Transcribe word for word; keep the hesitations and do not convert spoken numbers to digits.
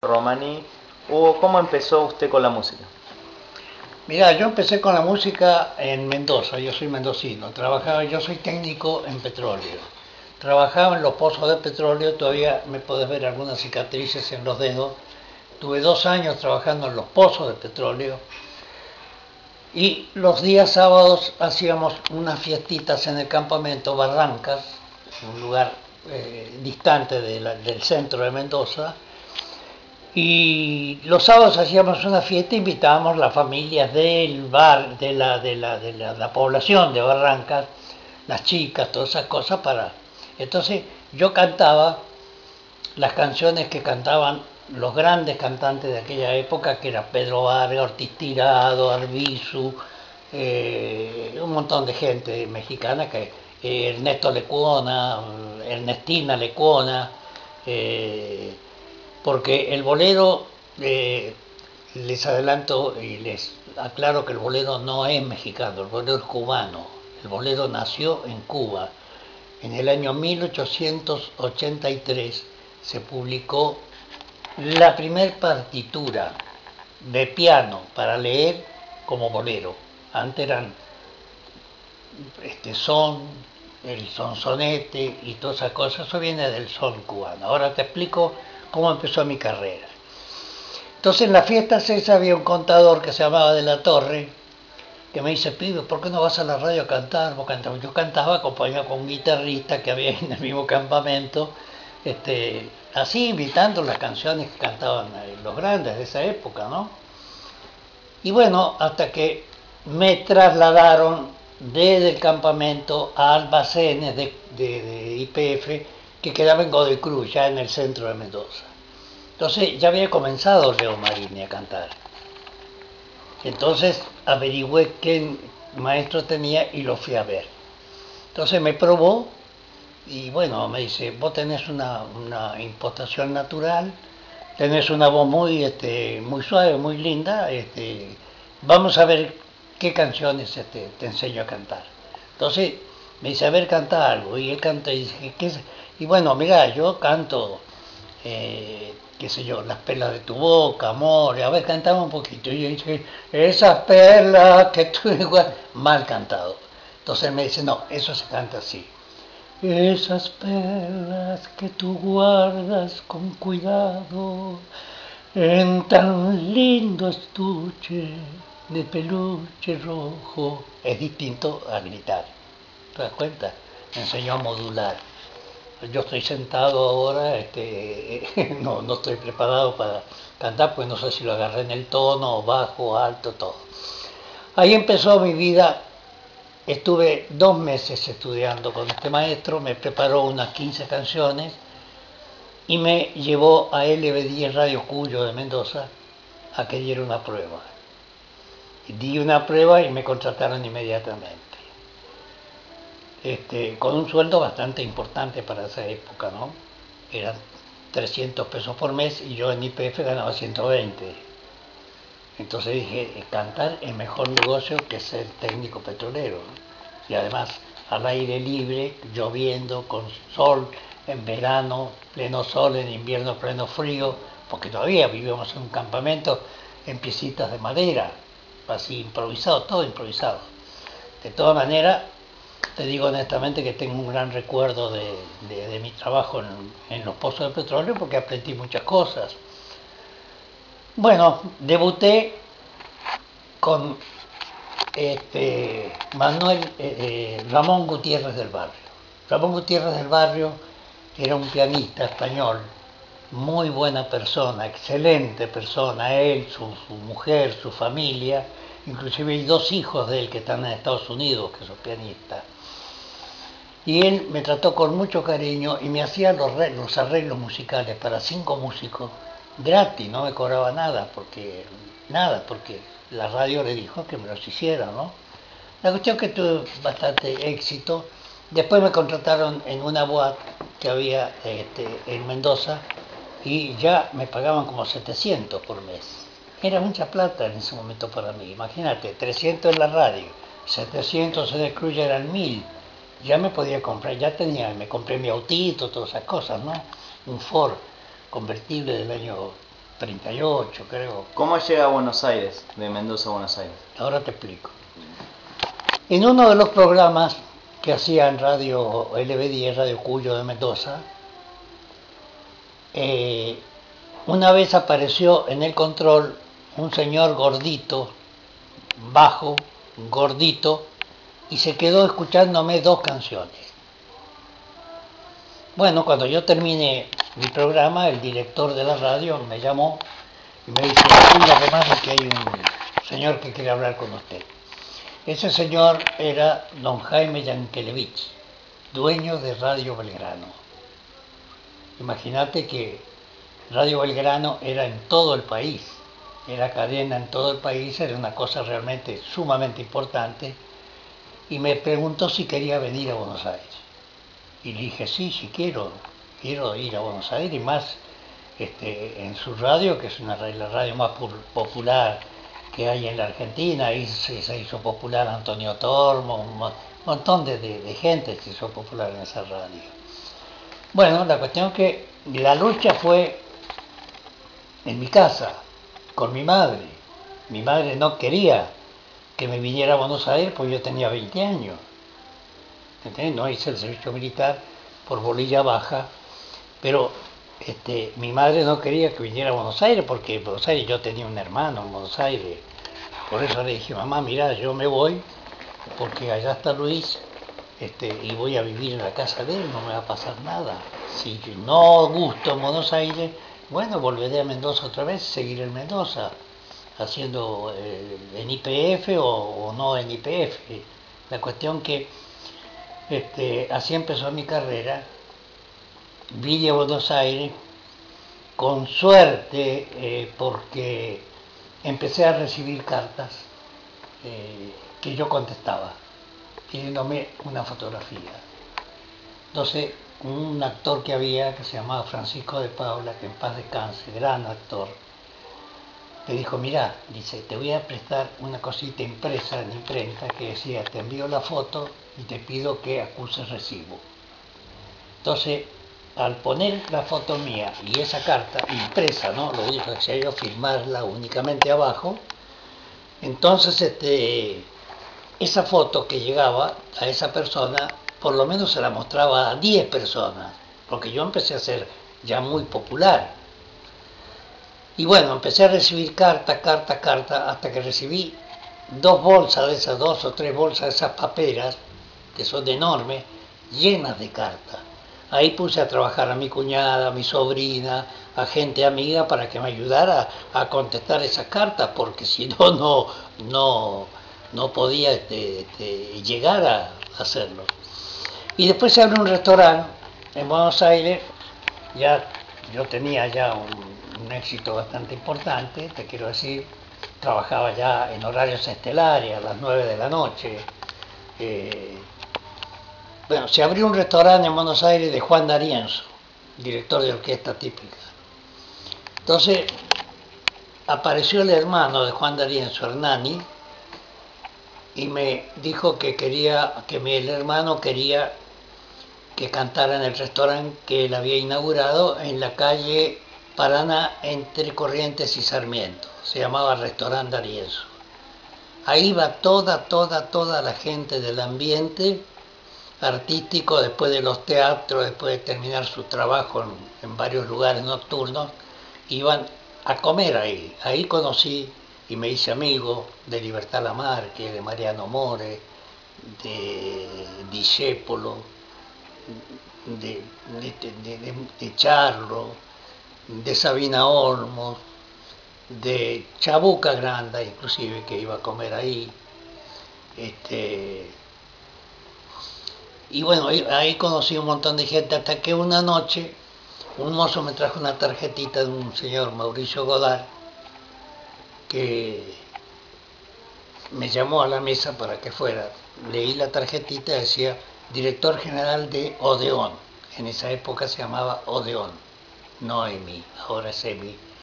Romaní. Hugo, ¿cómo empezó usted con la música? Mirá, yo empecé con la música en Mendoza, yo soy mendocino, trabajaba, yo soy técnico en petróleo. Trabajaba en los pozos de petróleo, todavía me podés ver algunas cicatrices en los dedos. Tuve dos años trabajando en los pozos de petróleo y los días sábados hacíamos unas fiestitas en el campamento Barrancas, un lugar eh, distante de la, del centro de Mendoza. Y los sábados hacíamos una fiesta, invitábamos las familias del bar, de la, de la, de la, la población de Barrancas, las chicas, todas esas cosas para... Entonces yo cantaba las canciones que cantaban los grandes cantantes de aquella época, que eran Pedro Vargas, Ortiz Tirado, Arbizu, eh, un montón de gente mexicana, que eh, Ernesto Lecuona, Ernestina Lecuona, eh, porque el bolero, eh, les adelanto y les aclaro que el bolero no es mexicano, el bolero es cubano. El bolero nació en Cuba. En el año mil ochocientos ochenta y tres se publicó la primer partitura de piano para leer como bolero. Antes eran este son, el sonsonete y todas esas cosas. Eso viene del son cubano. Ahora te explico cómo empezó mi carrera. Entonces en las fiestas esas había un contador que se llamaba De la Torre, que me dice: pibe, ¿por qué no vas a la radio a cantar? Yo cantaba acompañado con un guitarrista que había en el mismo campamento, este, así imitando las canciones que cantaban los grandes de esa época, ¿no? Y bueno, hasta que me trasladaron desde el campamento a almacenes de, de, de Y P F, que quedaba en Godoy Cruz, ya en el centro de Mendoza. Entonces ya había comenzado Leo Marini a cantar. Entonces averigüé qué maestro tenía y lo fui a ver. Entonces me probó y bueno, me dice: vos tenés una, una impostación natural, tenés una voz muy, este, muy suave, muy linda, este, vamos a ver qué canciones este, te enseño a cantar. Entonces me dice: a ver, canta algo. Y él canta y dije: ¿qué es? Y bueno, mira, yo canto, eh, qué sé yo, Las perlas de tu boca, Amor, a ver, cantaba un poquito. Y yo dije: esas perlas que tú igual, mal cantado. Entonces él me dice: no, eso se canta así. Esas perlas que tú guardas con cuidado en tan lindo estuche de peluche rojo. Es distinto a gritar. ¿Te das cuenta? Me enseñó a modular. Yo estoy sentado ahora, este, no, no estoy preparado para cantar, pues no sé si lo agarré en el tono, bajo, alto, todo. Ahí empezó mi vida. Estuve dos meses estudiando con este maestro, me preparó unas quince canciones y me llevó a L B diez Radio Cuyo de Mendoza a que diera una prueba. Di una prueba y me contrataron inmediatamente. Este, con un sueldo bastante importante para esa época, ¿no? Eran trescientos pesos por mes y yo en Y P F ganaba ciento veinte. Entonces dije: cantar es mejor negocio que ser técnico petrolero, ¿no? Y además al aire libre, lloviendo, con sol, en verano, pleno sol, en invierno, pleno frío, porque todavía vivíamos en un campamento en piecitas de madera, así improvisado, todo improvisado. De todas maneras, te digo honestamente que tengo un gran recuerdo de, de, de mi trabajo en, en los pozos de petróleo, porque aprendí muchas cosas. Bueno, debuté con este, Manuel eh, eh, Ramón Gutiérrez del Barrio. Ramón Gutiérrez del Barrio era un pianista español, muy buena persona, excelente persona, él, su, su mujer, su familia, inclusive hay dos hijos de él que están en Estados Unidos, que son pianistas. Y él me trató con mucho cariño y me hacía los, los arreglos musicales para cinco músicos gratis, no me cobraba nada, porque nada, porque la radio le dijo que me los hiciera, ¿no? La cuestión es que tuve bastante éxito. Después me contrataron en una boate que había este, en Mendoza y ya me pagaban como setecientos por mes. Era mucha plata en ese momento para mí. Imagínate, trescientos en la radio, setecientos en el club, ya eran mil. Ya me podía comprar, ya tenía, me compré mi autito, todas esas cosas, ¿no? Un Ford convertible del año treinta y ocho creo. ¿Cómo llega a Buenos Aires, de Mendoza a Buenos Aires? Ahora te explico. En uno de los programas que hacía en Radio L B diez, Radio Cuyo de Mendoza, eh, una vez apareció en el control un señor gordito, bajo, gordito, y se quedó escuchándome dos canciones. Bueno, cuando yo terminé mi programa, el director de la radio me llamó y me dice: "Oiga, además que hay un señor que quiere hablar con usted". Ese señor era don Jaime Yankelevich, dueño de Radio Belgrano. Imagínate que Radio Belgrano era en todo el país, era cadena en todo el país, era una cosa realmente sumamente importante, y me preguntó si quería venir a Buenos Aires. Y le dije: sí, sí quiero, quiero ir a Buenos Aires, y más este, en su radio, que es una, la radio más popular que hay en la Argentina. Ahí se, se hizo popular Antonio Tormo, un montón de, de, de gente se hizo popular en esa radio. Bueno, la cuestión es que la lucha fue en mi casa, con mi madre. Mi madre no quería que me viniera a Buenos Aires porque yo tenía veinte años. ¿Entendés? No hice el servicio militar por bolilla baja, pero este, mi madre no quería que viniera a Buenos Aires porque en Buenos Aires yo tenía un hermano en Buenos Aires. Por eso le dije: mamá, mira, yo me voy porque allá está Luis, este, y voy a vivir en la casa de él, no me va a pasar nada. Si no gusto en Buenos Aires, bueno, volveré a Mendoza otra vez, seguiré en Mendoza, haciendo eh, en I P F o, o no en I P F. La cuestión que este, así empezó mi carrera. Vine a Buenos Aires con suerte eh, porque empecé a recibir cartas eh, que yo contestaba, pidiéndome una fotografía. Entonces, un actor que había, que se llamaba Francisco de Paula, que en paz descanse, gran actor, me dijo: mirá, dice, te voy a prestar una cosita impresa en imprenta que decía: te envío la foto y te pido que acuses recibo. Entonces, al poner la foto mía y esa carta impresa, ¿no?, lo único que hacía yo firmarla únicamente abajo, entonces este, esa foto que llegaba a esa persona, por lo menos se la mostraba a diez personas, porque yo empecé a ser ya muy popular. Y bueno, empecé a recibir carta, carta, carta, hasta que recibí dos bolsas de esas, dos o tres bolsas de esas paperas, que son enormes, llenas de cartas. Ahí puse a trabajar a mi cuñada, a mi sobrina, a gente amiga para que me ayudara a contestar esas cartas, porque si no, no, no, no podía este, este, llegar a hacerlo. Y después se abrió un restaurante en Buenos Aires. Ya yo tenía ya un, un éxito bastante importante, te quiero decir, trabajaba ya en horarios estelares a las nueve de la noche. Eh, Bueno, se abrió un restaurante en Buenos Aires de Juan D'Arienzo, director de orquesta típica. Entonces, apareció el hermano de Juan D'Arienzo, Hernani, y me dijo que quería, que mi, el hermano quería que cantara en el restaurante que él había inaugurado en la calle Paraná, entre Corrientes y Sarmiento. Se llamaba Restaurante D'Arienzo. Ahí va toda, toda, toda la gente del ambiente artístico, después de los teatros, después de terminar su trabajo en, en varios lugares nocturnos, iban a comer ahí. Ahí conocí y me hice amigo de Libertad Lamarque, de Mariano More, de Discépolo, de, de, de, de, de Charlo, de Sabina Olmos, de Chabuca Granda, inclusive, que iba a comer ahí. Este, Y bueno, ahí conocí un montón de gente, hasta que una noche un mozo me trajo una tarjetita de un señor, Mauricio Godard, que me llamó a la mesa para que fuera. Leí la tarjetita, decía director general de Odeón. En esa época se llamaba Odeón, no EMI, ahora es EMI,